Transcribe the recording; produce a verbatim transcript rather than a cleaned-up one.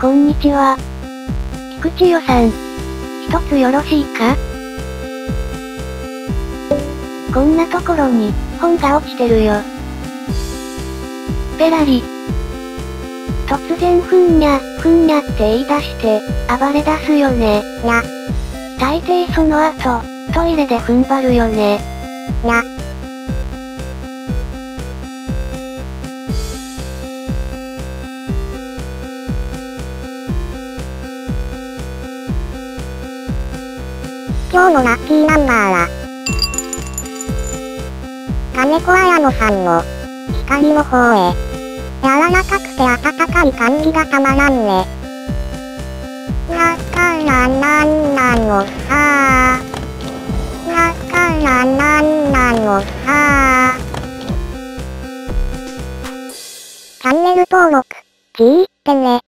こんにちは。菊池代さん。一つよろしいか？こんなところに、本が落ちてるよ。ペラリ。突然ふんにゃ、ふんにゃって言い出して、暴れ出すよね。 にゃ。 大抵その後、トイレで踏ん張るよね。 にゃ。今日のラッキーナンバーは、金子綾乃さんの、光の方へ。柔らかくて温かい感じがたまらんね。だからなんなのさ。だからなんなのさ。チャンネル登録、聞いてね。